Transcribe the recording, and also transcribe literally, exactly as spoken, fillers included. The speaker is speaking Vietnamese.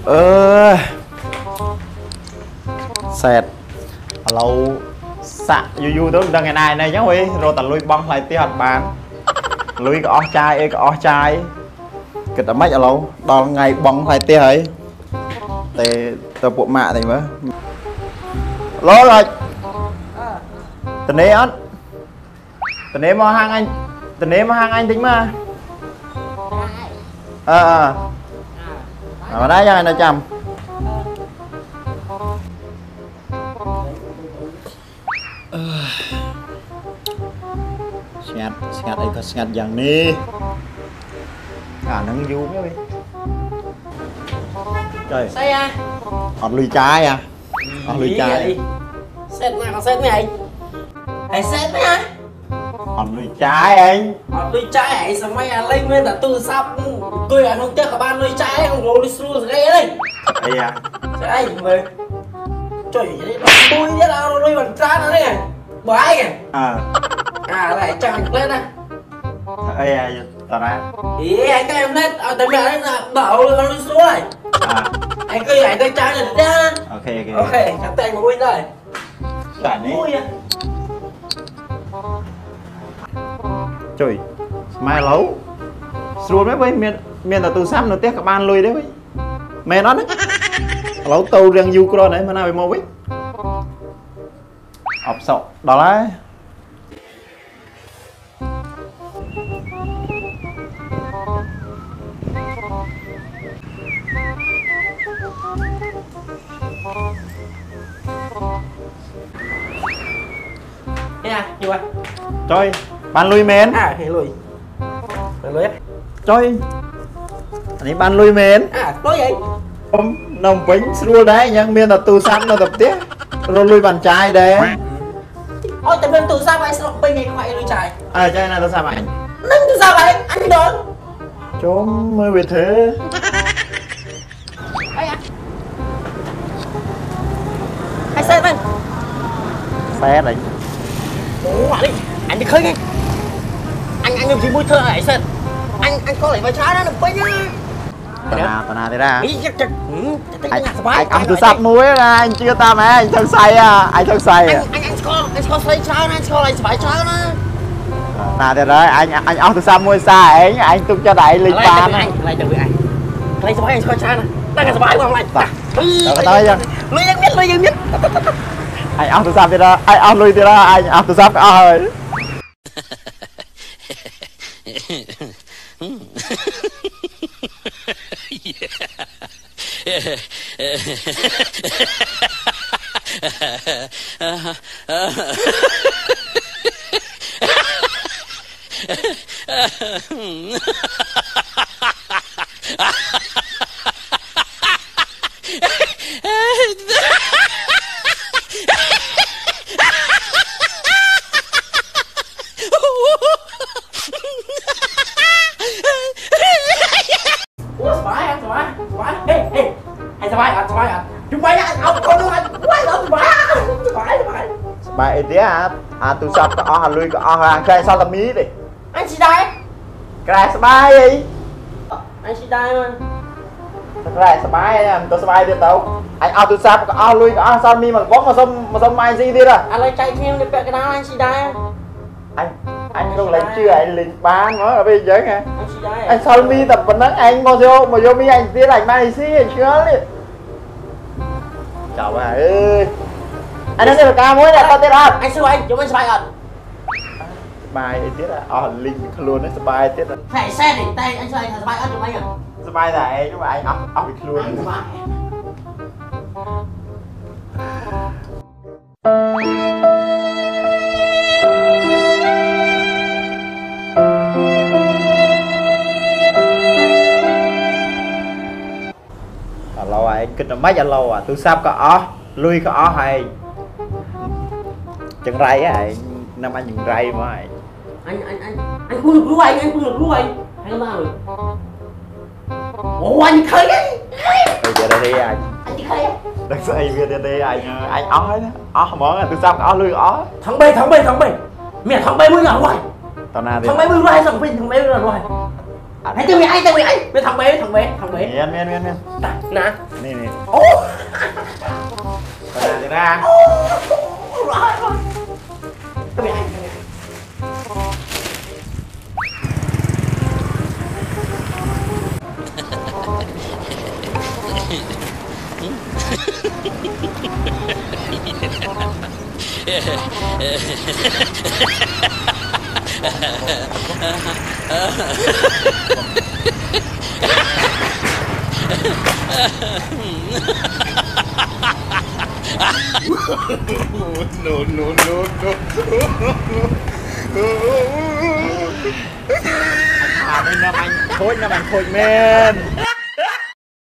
เออเสร็จเราสะอยู่ๆตัวดังไงนายnày nhá huy rồi tận lui băng lại tiêu hạt bán lui có o chai ê có o chai cái tấm mấy ở lâu đo ngày băng lại tiêu ấy để tờ bộ mạ thì mới lố rồi tình ấy anh tình ấy mà hàng anh tình ấy mà hàng anh tính mà ờ à ở đây cho này chầm ngạt ngạt ấy có ngạt dạng đi cả nắng du mấy trời say à hòn lùi trái à hòn lùi trái xét nào xét này hãy xét nha hòn lùi trái anh hòn lùi trái hãy sao mày lên nguyên là từ sắp tôi là không tiếc cả ban lùi trái không ngồi xuống rồi đây đây đây à đây mày trời tôi nhất là lùi bằng trái nó đây bỏ ai kìa à à lại chẳng lên nè đây à tao ra ý anh các em lên ở tại mẹ đấy là bảo nó lùi xuống này à anh cứ lại tay trái này ra ok ok ok chẳng tay của Win rồi cả đi trời mai lấu xuống mấy bên miền miền là từ xăm nó tiếc cả ban lùi đấy mẹ nó đấy lấu tàu riêng du con đấy mà nào bị mua biết ọc sọ đó đấy nha như vậy trời ban lùi mến à thì lùi lùi trời anh ấy ban lùi mến à có gì không nồng bánh luôn đấy nhưng miền là từ xăm nó tập tiếp rồi lùi bàn trai đấy ôi tại bên từ sao vậy sao bên này không phải lùi trái à chơi này tao sao ảnh nâng từ sao vậy anh đi đón chốn mới về thế ai à ai xe anh xe đấy ủa đi anh đi khơi nghe anh anh làm gì mùi thơ hả anh anh anh có lấy vai trái đó đừng quên nhá tao nào tao nào thế ra ý chắc chắc anh anh ăn từ sắp muối ra anh chưa ta mẹ anh thân say à anh thân say à anh anh có anh có lấy trái nó anh có lấy vai trái nó nào thế đấy anh anh ăn từ sắp muối xa ấy anh tung cho đại lịch bàn anh lấy từ anh lấy vai anh có trái nó đang là vai không anh rồi tới chưa lấy dân biết lấy dân biết anh ăn từ sắp thế đó anh ăn lui thế đó anh ăn từ sắp ơi bài tía à à tụi sắp có hà lui có hàng cái sao tầm mí đi anh chị đây cái này bài đi anh chị đây mà cái này bài anh tôi bài đi tao anh ao tụi sắp có lui có sao mi mà bóng mà xong mà xong mai gì đi rồi anh lấy chạy thêm được cái nào anh chị đây anh anh không lấy chưa anh lính bán nói ở bên dưới nghe anh chị đây anh sao mi tập vấn nắng anh mà vô mà vô mi anh tía ảnh mai xí anh chưa đi chào bà ơi anh nói được ca muối này tao tên không anh sư anh chúng mình bài rồi bài tiết là ờ linh luôn đấy bài tiết là phải xe để tay anh sư anh bài ăn được anh à bài này nhưng mà anh ấp ấp luôn lâu rồi kinh là mấy giờ lâu à tôi sắp có ó lui có ó hay chân ray á năm anh chân ray mà anh anh anh anh không được lui anh anh không được lui anh làm rồi ủa anh khơi đấy bây giờ đây đi anh anh đi khơi đừng sợ anh về đây anh anh ó đó ó món là tôi sắp ó lui ó thằng b thằng b thằng b mẹ thằng b mới là rồi tao nào đi thằng b mới ra thằng b thằng b là rồi hãy từ ai từ ai mấy thằng bé thằng bé thằng bé miên miên miên miên nè nè nè ô ra ra từ ai no no no no à đây năm anh khôi năm anh khôi men